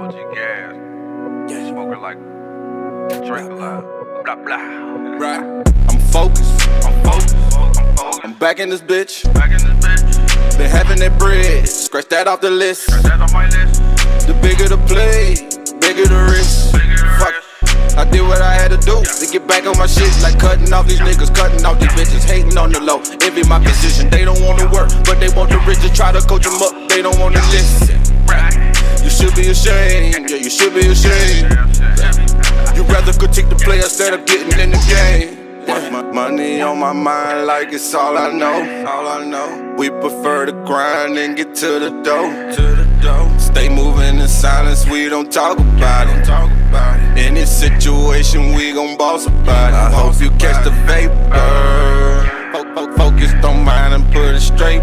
OG gas. Yeah, smoking like Drake a lot. Blah blah. Right. I'm focused. I'm back in this bitch. Been having that bread. Scratch that off the list. The bigger the play, bigger the risk. Fuck. I did what I had to do to get back on my shit. Like cutting off these niggas, cutting off these bitches, hating on the low. Envy my position. They don't wanna work, but they want the riches. Try to coach them up, they don't wanna listen. You should be ashamed, yeah, you should be ashamed. You rather critique the player instead of getting in the game. Money on my mind like it's all I know. We prefer to grind and get to the dough. Stay moving in silence, we don't talk about it. Any situation, we gon' boss about it. I hope you catch the vapor. Focus, don't mind and put it straight.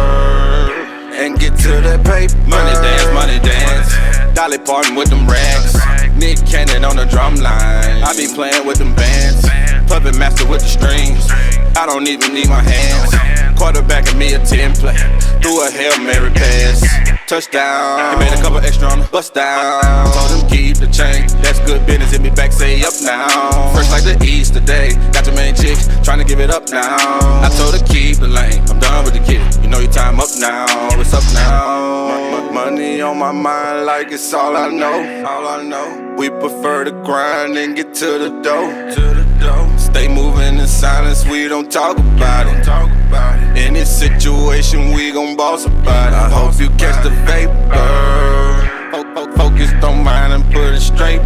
And get to that paper. Money dance. Dolly Parton with them rags. Nick Cannon on the drum line. I be playing with them bands. Puppet master with the strings. I don't even need my hands. Quarterback and me a 10 play. Threw a Hail Mary pass. Touchdown. He made a couple extra on the bust down. Told him keep the change. That's good business. Hit me back, say up now. First like the Easter day. Got your main chicks trying to give it up now. I told her keep the lane. I'm done with the kid. You know your time up now. It's up now. Money on my mind like it's all I know. We prefer to grind and get to the dough. Stay moving in silence, we don't talk about it. Any situation, we gon' boss about it. I hope you catch the vapor. Focus, don't mind and put it straight.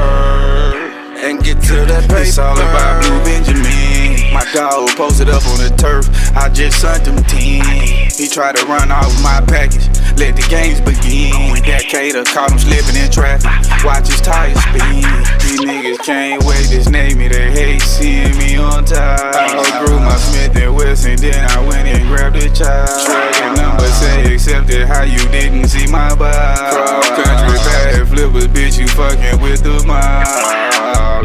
And get to that paper. It's all about Blue Benjamin. My dog posted up on the turf. I just sent him 10. He tried to run off my package. Let the games begin. That cater caught him slipping in traffic. Watch his tires spin. These niggas can't wait to snake me. They hate seeing me on top. I outgrew my Smith and Wesson, then I went and grabbed a child. Tracking number say accepted. How you didn't see my bar? Cross country bad flippers, bitch. You fucking with the mob.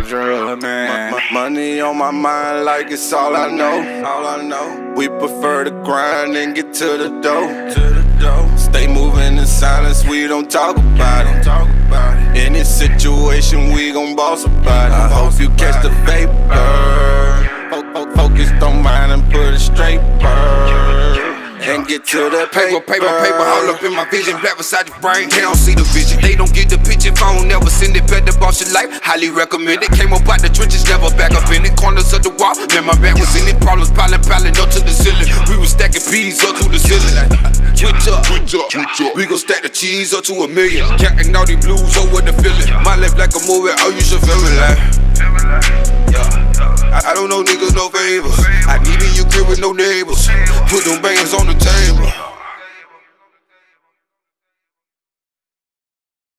Money on my mind like it's all I know. We prefer to grind and get to the dough. Stay moving in silence, we don't talk about it. Any situation, we gon' boss about it. I hope you catch the vapor. Focus, don't mind and put it straight. And get to that paper, all up in my vision, black beside your brain. They don't see the vision, they don't get the picture. If I don't never send it back to boss your life, highly recommend it. Came up out the trenches, never back up in it. Corners of the wall, man, my back was in it. Problems piling up to the ceiling. We was stacking peas up to the ceiling. Twitch up, we gon' stack the cheese up to 1 million. Counting all these blues, oh what the feeling. My life like a movie, oh you should feel it like. I don't know niggas, no favors. I need in your crib with no neighbors. Put them bands on the table.